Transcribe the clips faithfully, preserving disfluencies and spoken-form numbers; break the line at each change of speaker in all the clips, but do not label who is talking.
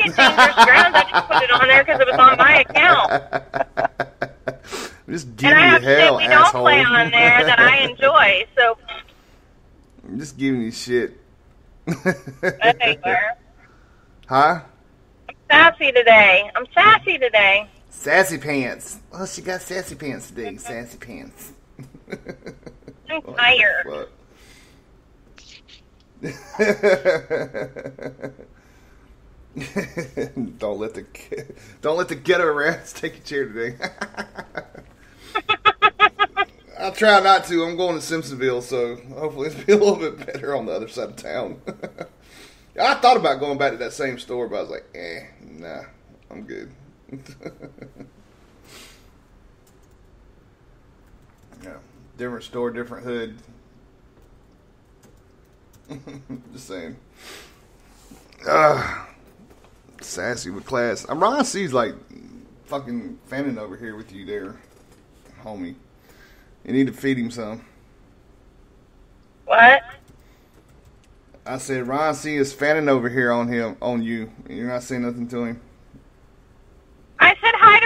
it Dangerous Grounds. I just put it on there because it was on my account.
Just give
and
me
I have
hell,
to say, we
asshole.
don't play on there that I enjoy. So
I'm just giving you shit.
okay, where?
Huh?
I'm sassy today. I'm sassy today.
Sassy pants. Oh, she got sassy pants today. Sassy pants.
I'm tired.
don't let the don't let the ghetto rats take your chair today. I'll try not to. I'm going to Simpsonville, so hopefully it'll be a little bit better on the other side of town. I thought about going back to that same store, but I was like, eh, nah, I'm good. Yeah, different store, different hood. Just saying. Uh, sassy with class. I'm Ron C's like fucking fanning over here with you there, homie. You need to feed him some.
What?
I said Ron C is fanning over here on him, on you. You're not saying nothing to him.
I said hi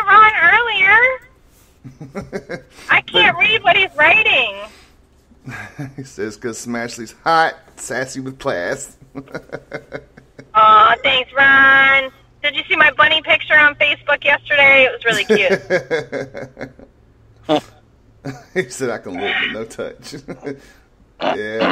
to Ron earlier. I can't read what he's writing.
He says, because Smashley's hot, sassy with class.
Aw, thanks, Ron. Did you see my bunny picture on Facebook yesterday? It was really cute.
He said, I can look, but no touch. Yeah.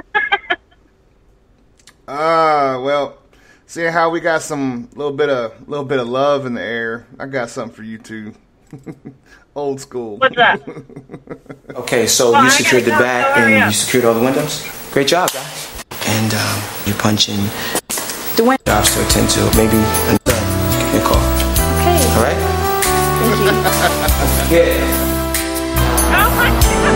Ah, uh, well, seeing how we got some little bit of little bit of love in the air, I got something for you too. Old school.
What's up?
Okay, so
well,
you secured the back and
up.
you secured all the windows. Great job, guys. And um, you punch in
the window.
Jobs to attend to. Maybe another. Give me a call.
Okay.
All right.
Thank you.
Yeah.
Oh my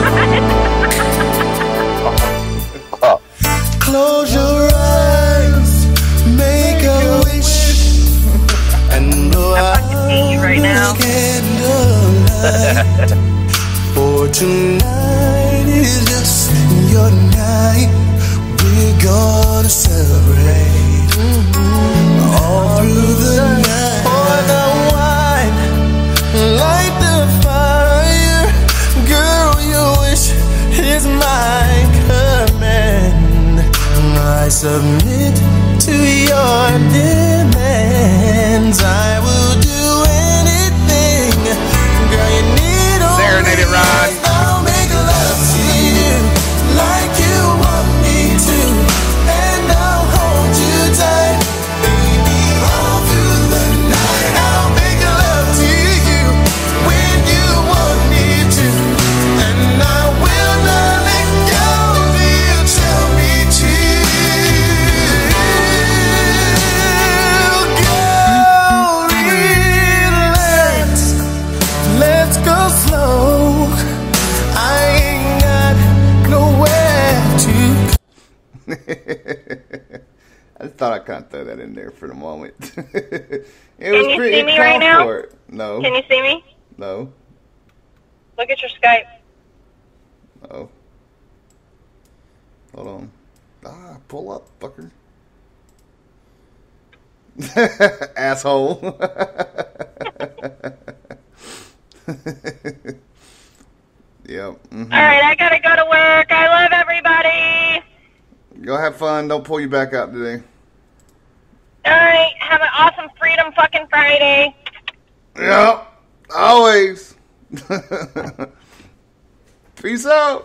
God. Close your eyes, make a wish, and blow out
right now.
Candlelight. For tonight is just your night. We're gonna celebrate mm-hmm. all through the night. Pour the wine, light the fire. Girl, your wish is my command. I submit to your demands. I will do anything. Girl, you need all
Serenade it, Ron.
I'll make love to you like you want me to, and I'll hold you tight, baby, all through the night. I'll make love to you when you want me to, and I will not let go till you tell me to. Go relax, let's go slow. I ain't got nowhere to.
I just thought I'd kind of throw that in there for the moment. It
Can
was
you
pretty
see me right now?
for it. No.
Can you see me?
No.
Look at your Skype.
Oh. Hold on. Ah, pull up, fucker. Asshole. Yep. Mm-hmm.
All right, I gotta go to work. I love everybody.
Go have fun. Don't pull you back out today.
All right, have an awesome Freedom fucking Friday.
Yep. Always. Peace out.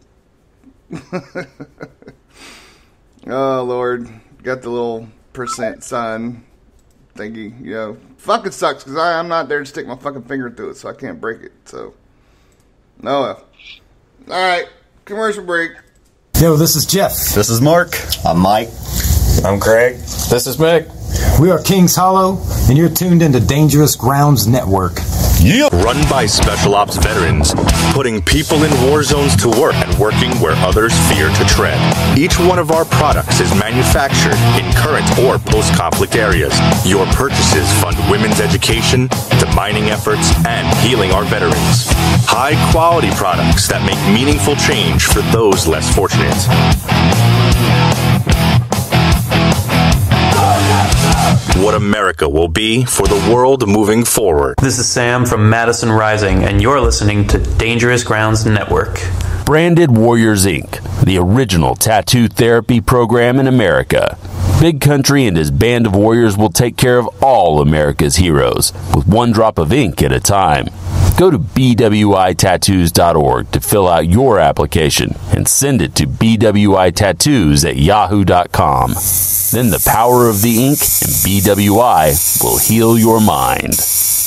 Oh, Lord. Got the little percent sign thingy. You know, fucking sucks because I'm not there to stick my fucking finger through it, so I can't break it. So, no. All right. Commercial break.
Yo, this is Jeff.
This is Mark. I'm Mike. I'm Craig. This is Mick.
We are Kings Hollow, and you're tuned into Dangerous Grounds Network.
Yeah.
Run by Special Ops veterans, putting people in war zones to work and working where others fear to tread. Each one of our products is manufactured in current or post-conflict areas. Your purchases fund women's education, demining efforts, and healing our veterans. High-quality products that make meaningful change for those less fortunate. what America will be for the world moving forward.
This is Sam from Madison Rising, and you're listening to Dangerous Grounds Network.
Branded Warriors, Incorporated, the original tattoo therapy program in America. Big Country and his band of warriors will take care of all America's heroes, with one drop of ink at a time. Go to b w i tattoos dot org to fill out your application and send it to b w i tattoos at yahoo dot com. Then the power of the ink and B W I will heal your mind.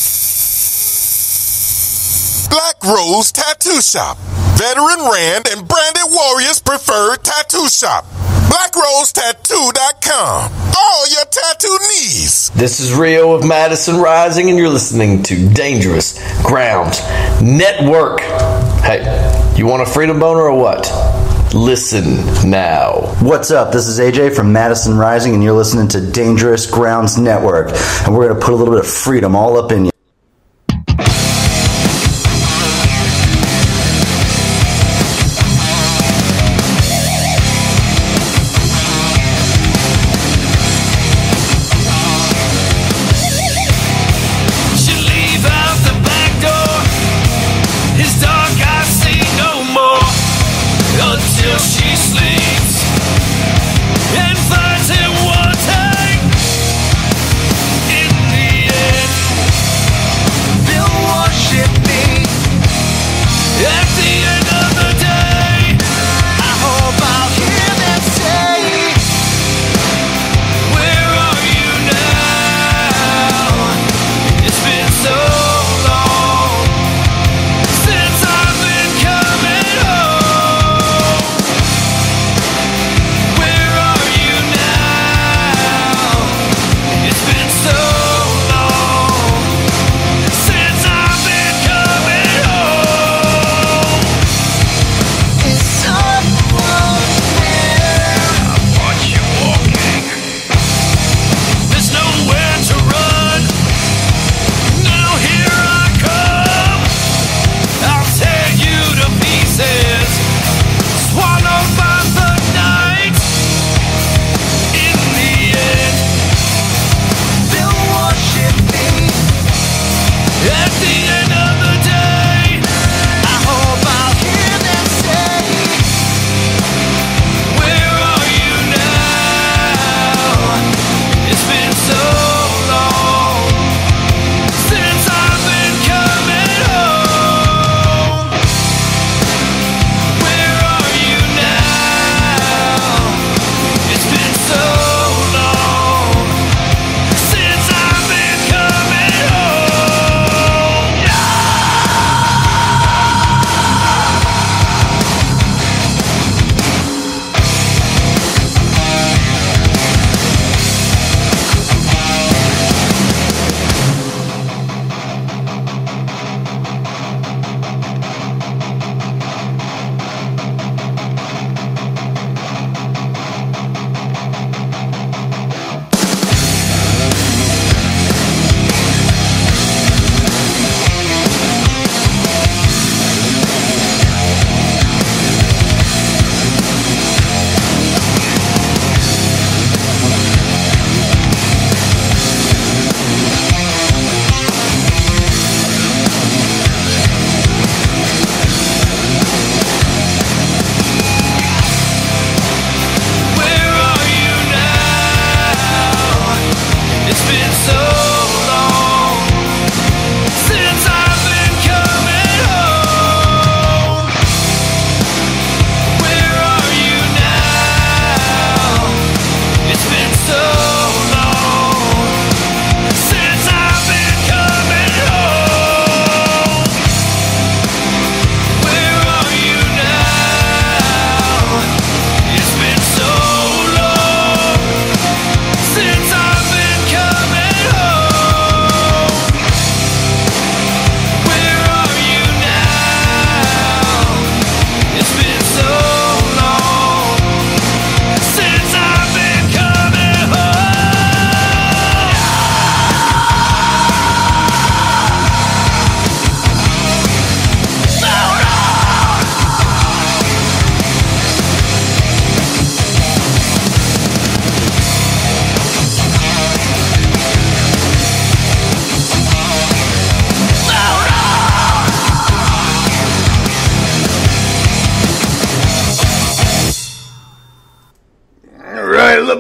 Black Rose Tattoo Shop. Veteran Rand and Branded Warriors preferred tattoo shop. black rose tattoo dot com. All your tattoo needs.
This is Rio of Madison Rising, and you're listening to Dangerous Grounds Network. Hey, you want a freedom boner or what? Listen now.
What's up? This is A J from Madison Rising, and you're listening to Dangerous Grounds Network. And we're going to put a little bit of freedom all up in you.
In the end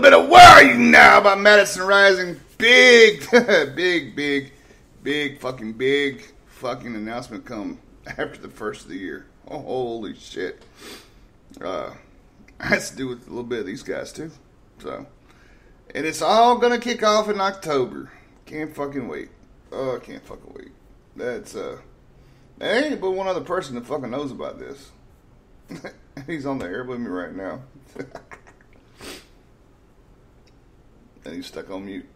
bit of Where Are You Now by Madison Rising. Big, big, big, big, fucking big fucking announcement come after the first of the year. Oh, holy shit. Uh, has to do with a little bit of these guys, too. So, and it's all going to kick off in October. Can't fucking wait. Oh, I can't fucking wait. That's, uh, there ain't but one other person that fucking knows about this. He's on the air with me right now. And he's stuck on mute.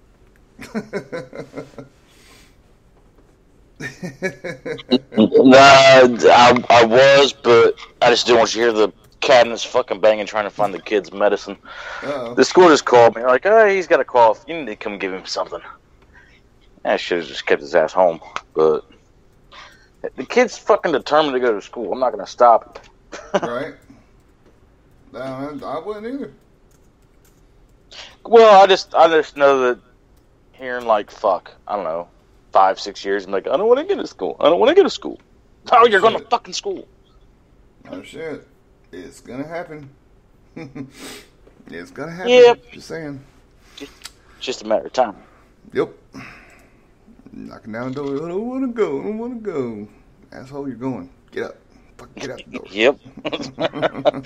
Nah, I, I was, but I just didn't want you to hear the cabinets fucking banging trying to find the kid's medicine.
Uh-oh.
The school just called me. Like, oh, he's got a cough. You need to come give him something. I should have just kept his ass home. But the kid's fucking determined to go to school. I'm not going to stop it.
Right? No, I wouldn't either.
Well, I just I just know that here in, like, fuck, I don't know, five, six years, I'm like, I don't want to get to school. I don't want to go to school. Oh, you're going to fucking school.
Oh, shit. It's going to happen. It's going to happen.
Yep.
Just saying.
Just, just a matter of time.
Yep. Knocking down the door. I don't want to go. I don't want to go. Asshole, you're going. Get up. Fucking get out the door.
Yep.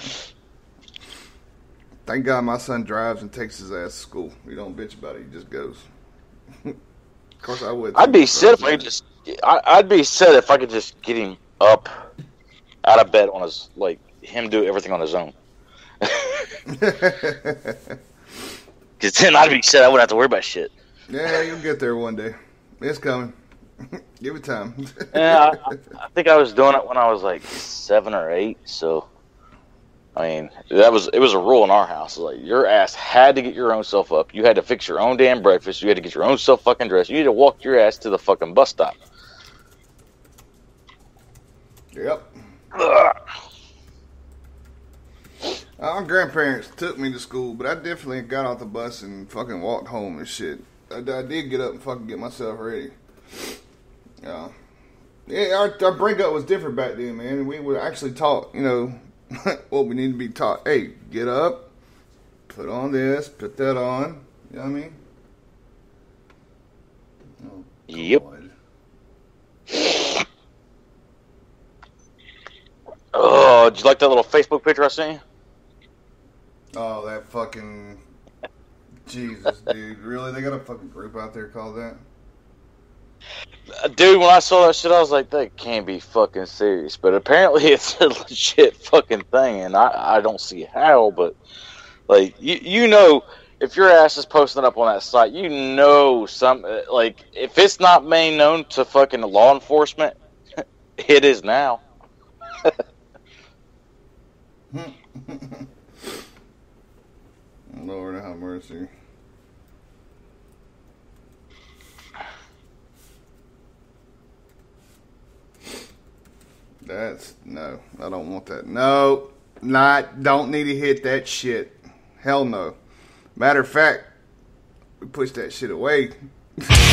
Thank God my son drives and takes his ass to school. He don't bitch about it. He just goes. Of course, I would.
I'd be sad if I could just. I, I'd be sad if I could just get him up out of bed on his, like, him do everything on his own. Because then I'd be sad. I wouldn't have to worry about shit.
Yeah, you'll get there one day. It's coming. Give it time.
Yeah, I, I think I was doing it when I was like seven or eight. So, I mean, that was it was a rule in our house. Like, your ass had to get your own self up. You had to fix your own damn breakfast. You had to get your own self fucking dressed. You had to walk your ass to the fucking bus stop.
Yep. Our grandparents took me to school, but I definitely got off the bus and fucking walked home and shit. I, I did get up and fucking get myself ready. Yeah. Yeah, our, our breakup was different back then, man. We were actually taught, you know, what we need to be taught. Hey, get up, put on this, put that on. You know what I mean? Oh,
yep. Oh, did you like that little Facebook picture I sent you?
Oh, that fucking... Jesus, dude. Really? They got a fucking group out there called that?
Dude, when I saw that shit, I was like, that can't be fucking serious. But apparently it's a legit fucking thing, and I, I don't see how, but, like, you you know, if your ass is posting up on that site, you know some, like, if it's not made known to fucking law enforcement, it is now.
Lord have mercy. That's, no, I don't want that. No, not, don't need to hit that shit. Hell no. Matter of fact, we pushed that shit away.